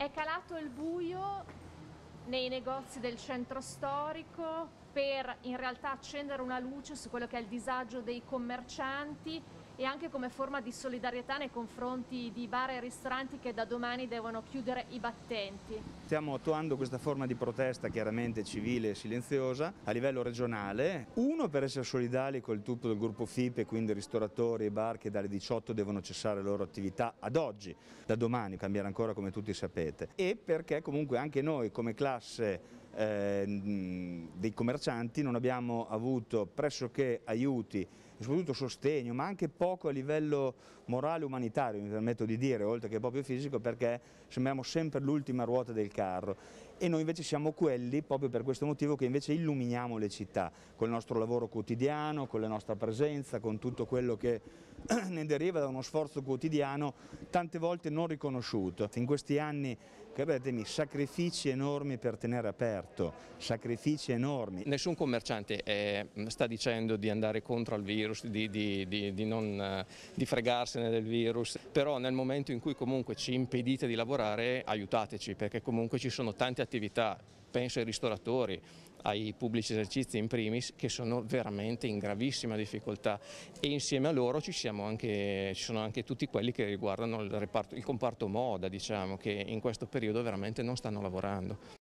È calato il buio nei negozi del centro storico per in realtà accendere una luce su quello che è il disagio dei commercianti e anche come forma di solidarietà nei confronti di bar e ristoranti che da domani devono chiudere i battenti. Stiamo attuando questa forma di protesta chiaramente civile e silenziosa a livello regionale, uno per essere solidali con tutto il gruppo FIPE, quindi ristoratori e bar che dalle 18 devono cessare le loro attività ad oggi, da domani cambierà ancora come tutti sapete, e perché comunque anche noi come classe dei commercianti non abbiamo avuto pressoché aiuti e soprattutto sostegno, ma anche poco a livello morale e umanitario, mi permetto di dire, oltre che proprio fisico, perché sembriamo sempre l'ultima ruota del carro e noi invece siamo quelli, proprio per questo motivo, che invece illuminiamo le città col nostro lavoro quotidiano, con la nostra presenza, con tutto quello che ne deriva da uno sforzo quotidiano tante volte non riconosciuto. In questi anni, credetemi, sacrifici enormi per tenere aperto, sacrifici enormi. Nessun commerciante sta dicendo di andare contro il virus, di fregarsene del virus, però nel momento in cui comunque ci impedite di lavorare aiutateci, perché comunque ci sono tante attività, penso ai ristoratori, ai pubblici esercizi in primis, che sono veramente in gravissima difficoltà e insieme a loro ci sono anche tutti quelli che riguardano il comparto moda, diciamo, che in questo periodo veramente non stanno lavorando.